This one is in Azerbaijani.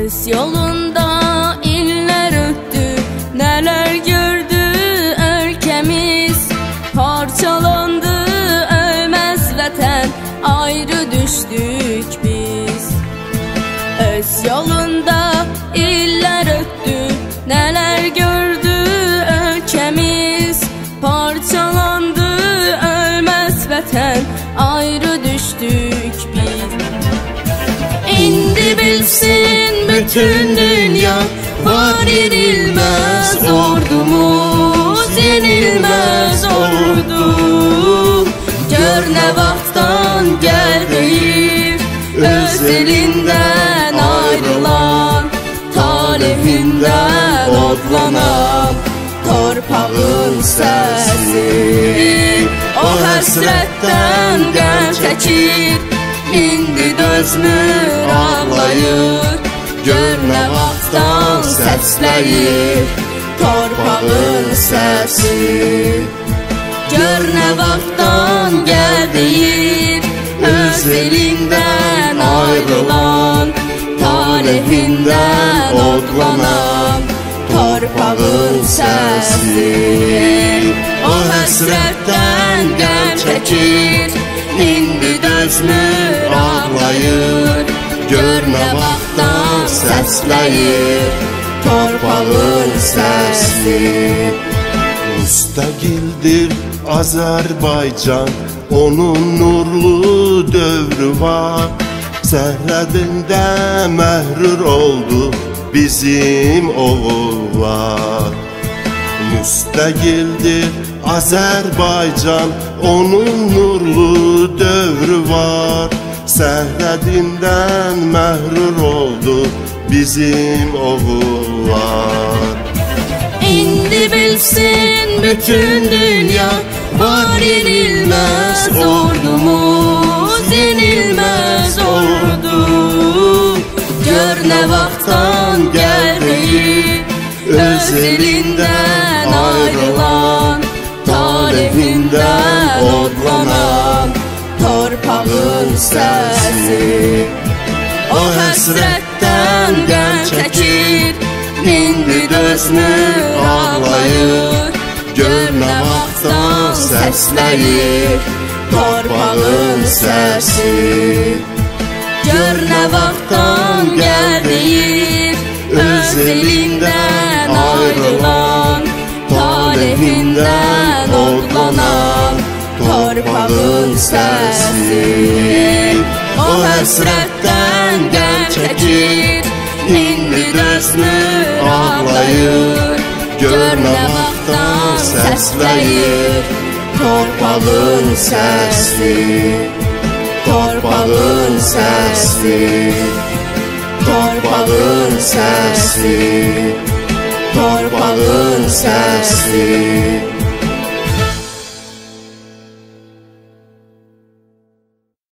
Öz yolunda iller öttü, neler gördü ülkemiz. Parçalandı ölmez vətən, ayrı düştük biz. Öz yolunda iller öttü, neler gördü ülkemiz. Parçalandı ölmez vətən, ayrı düştük biz. İndi bilsin bütün dünya, var yenilmez ordumuz, yenilmez ordu. Gör ne vaxtdan gəldiyir, öz elinden ayrılan, talehinden odlanan torpağın səsi. O həsrətdən qəm çəkir, indi dözmür ağlayır. Gör nə vaxtdan səsləyir torpağın səsi. Gör nə vaxtdan gəldiyir, öz elindən ayrılan, talehindən odlanan torpağın səsi. O həsrətdən qəm çəkir, indi dözmür ağlayır. Gör nə vaxtdan səsləyir torpağın səsi. Müstəqildir Azərbaycan, onun nurlu dövrü var. Sərhədində məhrur oldu bizim oğullar. Müstəqildir Azərbaycan, onun nurlu dövrü var. Sərhədindən məhrur oldu bizim oğullar. İndi bilsin bütün dünya, var yenilmez ordumuz, yenilmez ordu. Gör ne vaxtdan gəldiyir, öz elinden ayrılan, talehinden odlanan torpağın səsi. O həsrətdən qəm çəkir, indi dözmür ağlayır. Gör nə vaxtdan səsləyir torpağın səsi. Gör nə vaxtdan gəldiyir, öz elindən ayrılan, talehindən odlanan torpağın səsi. O həsrətdən qəm çəkir, indi dözmür ağlayır. Gör nə vaxtdan səsləyir torpağın səsi. Torpağın səsi, torpağın səsi, torpağın səsi.